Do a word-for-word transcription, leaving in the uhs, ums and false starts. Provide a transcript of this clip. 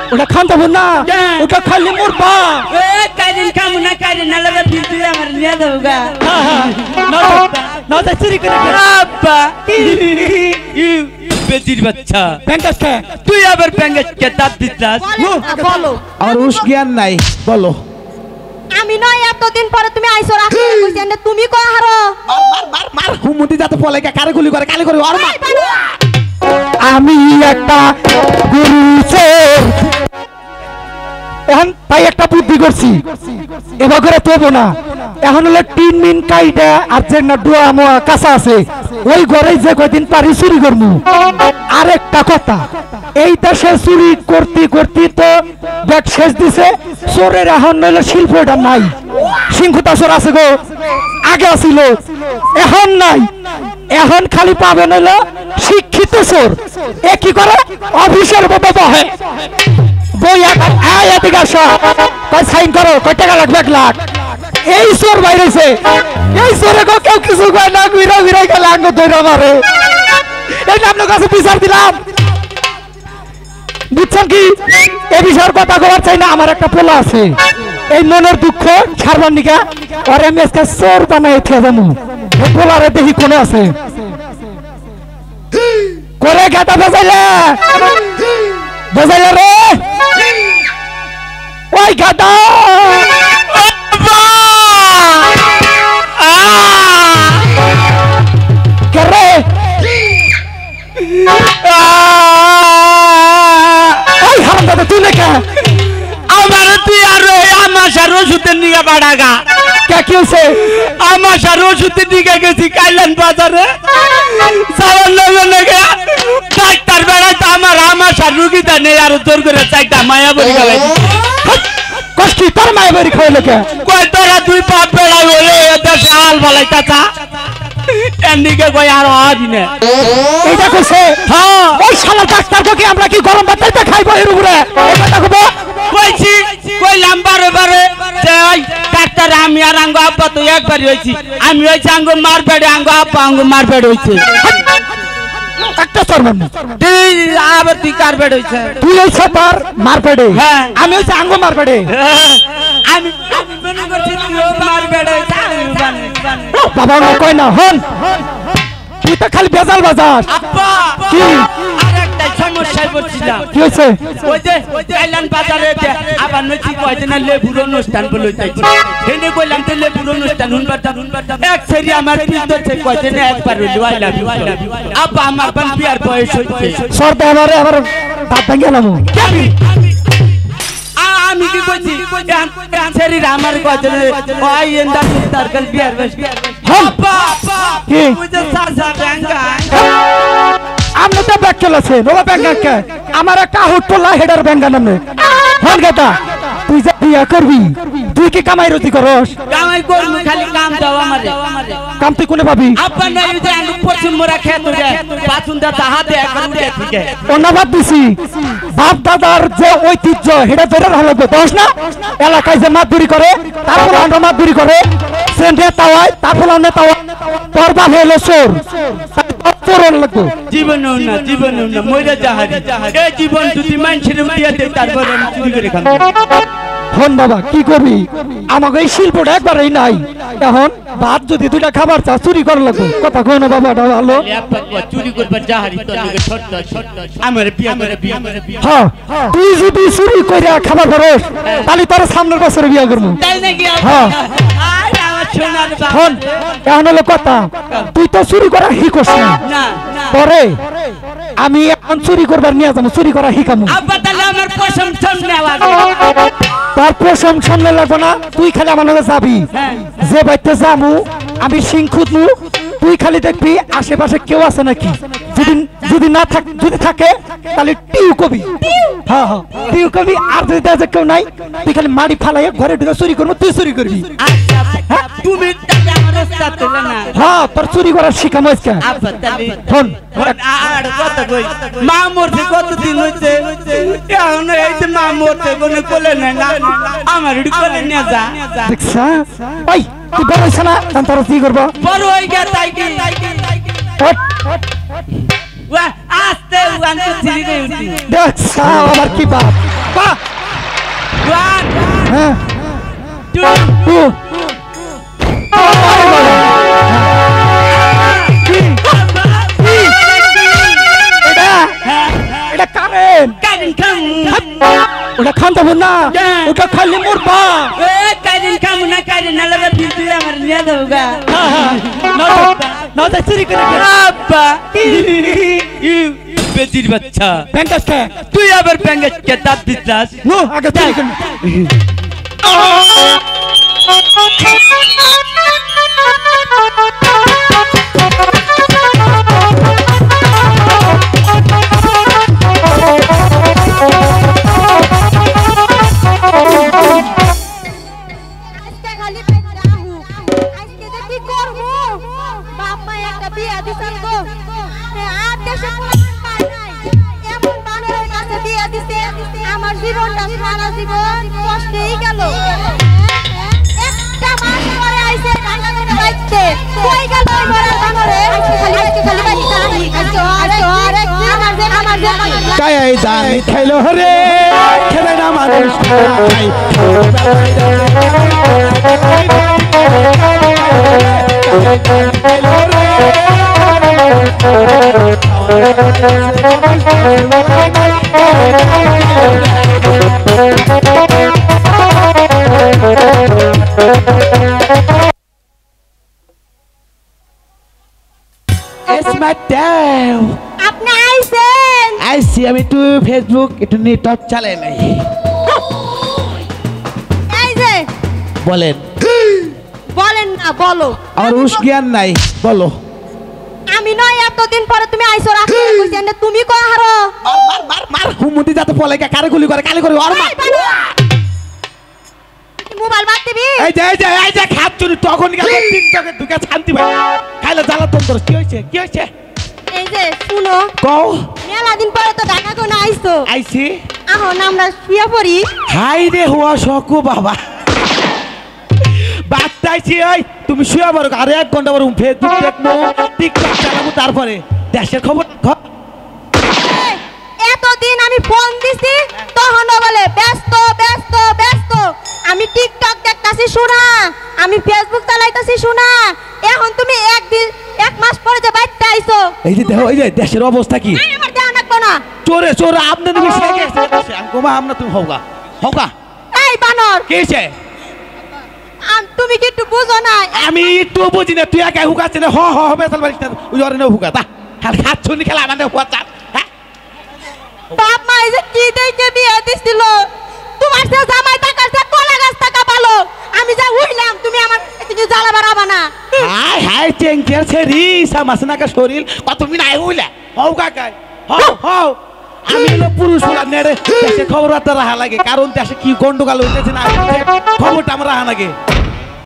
ওটা খান দেবো না ওটা খালি মরবা কাইদিন খামু না কাইদিন না লাগে তুই আমার নিয়ে দেবো গা না না চুরি করে আব্বা বেটির বাচ্চা ব্যাংকাসকে তুই আবার ব্যাংকাসকে দাঁত দিতাস বলো আর উস জ্ঞান নাই বলো আমি নয় এতদিন পরে তুমি আইছো রাখি কইছেন না তুমি কই হারো মার মার মার মার হুমুতি যাতে পলে কারে গুলি করে কালে করে আর মার আমি একটা গুরু চোর এখন তাই একটা বুদ্ধি করছি এবার করে তবো না এখন হলো তিন মিন কাইটা আর যে না ডোয়া মোয়া কাঁচা আছে ওই ঘরে যে কয়দিন পারি চুরি করবো আর একটা কথা এই দেশে চুরি করতে করতে তো ব্যাগ শেষ দিছে চোরের এখন নইলে শিল্পটা নাই সিংহুতা চোর আছে গো আগে আছিল এখন নাই এখন খালি পাবেন হলো শিক্ষিত চোর এ কি করে অফিসের বাবা বহে বই আয় এদিকে আসো কয় সাইন করো কয় টাকা লাগবে এক লাখ এই চোর বাইরেছে এই চোরে কেউ কিছু কয় না ঘুরা ঘুরাই গেলে আঙ্গ ধরে মারে এই আপনার কাছে বিচার দিলাম বুঝছেন কি এ বিষয়ের কথা কবার চাই না আমার একটা পোলা আছে এই মনের দুঃখ ছাড়বার নিকা আর আমি আজকে চোর বানাই খেয়ে যাবো পোলারে দেখি কোনে আছে করে গাটা বেজাইলে বেজাইলে রে ওই গাটা কে ওই হারাম দাদা তুই লেখা আমার তুই আর আমার সার ওষুধের নিয়ে বাড়াগা কে কি হয়েছে আমার সার ওষুধের দিকে গেছি কাইলান বাজারে যাওয়ার লগে লগে ডাক্তার বেড়াইতে আমার আমার সার রুগীটা নেই আর জোর করে চাইটা মায়া বলি গেলে কষ্টি তোর মায়া বাড়ি খাওয়া লেখা কয় তোরা দুই পাপ বেড়াই হলে দেশে হাল ভালাই চাচা এদিকে কই আর আদিনে এইটা কইছে হ্যাঁ ওই শালা ডাক্তারকে কি আমরা কি গরম ভাত খাইতে খাইবো এর উপরে এটা কইবো কইছি কইলাম বারে বারে যে ওই ডাক্তার আমি আর আঙ্গ আব্বা তো একবারই হইছি আমি হইছি আঙ্গ মার পেড়ে আঙ্গ আব্বা আঙ্গ মার পেড়ে হইছে একটা সরমান তুই আবার তুই কার পেড়ে হইছে তুই হইছ তোর মার পেড়ে হ্যাঁ আমি হইছি আঙ্গ মার পেড়ে আমি আমি মনে করছি তুই মার পেড়ে হইছে আমি জানি বাবা কই না হন তুই তো খালি বেজাল বাজাস আব্বা কি আরেকটা সমস্যায় পড়ছিলাম কি হইছে ওই যে কাইলান বাজারে আবার নইছি কয়দিন লেবুর অনুষ্ঠান বলে যাইছি এনে কইলাম তো লেবুর অনুষ্ঠান হুনবারটা হুনবারটা এক সেরি আমার পিস্তর থেকে কয়দিন একবার হইলো আই লাভ ইউ আব্বা আমার বান বিয়ার বয়স হইছে সরতে আমারে আবার দাঁত ভাঙে গেলাম আমি কি কইছি সেরি আমার কয়দিন ওই এন্ডা তারকাল বিয়ার বয়স আব্বা আব্বা কি ওই যে সাসা ব্যাঙ্গা আমনে তো ব্যাক চলেছে নোলা ব্যাঙ্গা আমার একটা হুটলা হেডার ব্যাঙ্গা নামে হন গেটা তুই যে বিয়া করবি তুই কি কামাই রতি করস কামাই করব খালি কাম দাও আমারে কাম তুই কোনে পাবি আপা নাই যে আঙ্গু পছন্দ মোরা খেত রে পাছুন দা হাতে এখন উঠে থেকে ধন্যবাদ দিছি বাপ দাদার যে ঐতিহ্য হেডা ধরে হলো দোষ না এলাকায় যে মাতদুরি করে তারপর আমরা মাতদুরি করে সেন্টে তাওয়ায় তারপর আমরা তাওয়া তোর বাপ হলো চোর তোরন লাগতো জীবন না জীবন না মইরা জাহারি এই জীবন যদি মানুষের দিয়া দেই তারপর আমি চুরি করে খাম হন বাবা কি করবি আমাকে এই শিল্পটা একবারই নাই এখন ভাত যদি দুইটা খাবার চা চুরি করা লাগবে কথা কই না বাবাটা ভালো চুরি করবার জাহারি তোর লগে ছোট ছোট আমার বিয়া করে বিয়া করে বিয়া হ্যাঁ তুই যদি চুরি কইরা খাবার ধরস তাহলে তোর সামনের বছরে বিয়া করব তাই নাকি হ্যাঁ আর আমার সোনার বাবা হন এখন হলো কথা তুই তো চুরি করা শিখছ না না পরে আমি এখন চুরি করবার নিয়ে যাবো চুরি করা শিখামু আব্বা তাহলে আমার পছন্দ ছন নেওয়া তার প্রশম সামনে লাগবো না তুই খালি আমার লগে যাবি যে বাইতে যামু আমি সিং খুদমু তুই খালি দেখবি আশেপাশে কেউ আছে নাকি যদি যদি না থাক যদি থাকে তাহলে টিউ কবি হ্যাঁ হ্যাঁ টিউ কবি আর যদি দেখে কেউ নাই তুই খালি মাটি ফালাই ঘরে ঢুকে চুরি করবো তুই চুরি করবি আচ্ছা তুমি তাহলে আমার ওস্তাদ হলে না হ্যাঁ তোর চুরি করার শিখাম আজকে আব্বা তাহলে ফোন আর কত কই মা মরতে কতদিন হইছে এখন এই যে মা মরতে কোনে কোলে না আমার এডি কোলে নিয়ে যা দেখছা ওই তুই বড় হইছ না তোর কি করব বড় হই গা তাই কি ওয়া আস্তে ওয়ান টু থ্রি রে উঠি দেখছা আমার কি বাপ বাহ ওয়ান হ্যাঁ টু টু এটা এটা কারেন্ট কারেন্ট খাম ওটা খান দেবো না ওটা খালি মোর পা এ কারেন্ট খাম না কারেন্ট আলাদা ফিরতে আমার নিয়ে দেবো গা না না চুরি করে আব্বা ইউ বেজির বাচ্চা প্যান্টাসকে তুই আবার প্যাঙ্গাস কে দাঁত দিতাস নো আগে চুরি করে আজকে খালি রাহু আজকে যে কি করব বাপ মা একটা বিয়া দিছেন গো আর দেশে কোনো পায় নাই এমন বানরের কাছে বিয়া দিছে আমার জীবনটা সারা জীবন কষ্টেই গেল একটা মাস পরে আইছে ঢাকা থেকে বাইতে কই গেল ওই মরা বানরে আজকে খালি আজকে খালি বাইতে আজকে আরে আরে আমার যে আমার যে কাই জানি খাইলো রে খেলে না মানুষ খাই It's my damn. আপনি আইছেন আইসি আমি একটু ফেসবুক একটু নেটওয়ার্ক চালাই নাই এই যে বলেন বলেন না বলো আমার উস জ্ঞান নাই বলো আমি নয় এতদিন পরে তুমি আইছো রাখি কইছেন না তুমি কো হারো মার মার মার মার হুমুতি যাতে পলে কে কারে গুলি করে কালি করে আর মার মোবাইল বাদ দিবি এই যে এই যে এই যে খাত চুরি তখন গেল তিন টাকা ঢুকে শান্তি ভাই খাইলে জ্বালা তোর তোর কি হইছে কি হইছে এই যে শুনো কও মেলা দিন পরে তো ঢাকা কোন আইছো আইছি এখন আমরা শুয়ে পড়ি হাই রে হুয়া সকু বাবা বাচ্চাইছি ওই তুমি শুয়ে পড়ো আরে এক ঘন্টা পর ফেসবুক দেখবো টিকটক চালাবো তারপরে দেশের খবর খ- এই, এতদিন আমি ফোন দিছি তখন বলে ব্যস্ত ব্যস্ত ব্যস্ত আমি টিকটক দেখতাছি শোনা আমি ফেসবুক চালাইতাছি শোনা এখন তুমি একদিন এক মাস পরে যে বাইতে আইছো এই যে দেখো এই যে দেশের অবস্থা কি আই আমার দেহ নাকবো না চোরে চোরে আপনার বেশি লাগে আমি গোমা আমরা তুমি হওগা হওগা এই বানর কে হইছে আম- তুমি কি একটু বুঝো না আমি তো বুঝি না তুই একা হুকাচ্ছে না হ হ হবে তাহলে বাড়ি ওই জরে না হুকা তা আর হাত শুনি খেলা আমাদের হুয়া চাপ হ্যাঁ বাপ মা এই যে কি দেখে বিয়ে দিছিল তোমার সে জামাই টাকার সে কলা গাছ টাকা পালো আমি যা হইলাম তুমি আমার কিছু জ্বালা বাড়াবা না হাই হাই চেঙ্কের ছেড়ি সামাসনাকা শরীর কত মিন আই হইলা হও কাকাই হও হও আমি হলো পুরুষ হলা নেড়ে দেশে খবর রাখতে রাহা লাগে কারণ দেশে কি গন্ডগোল হইতেছে না খবরটা আমরা রাহা লাগে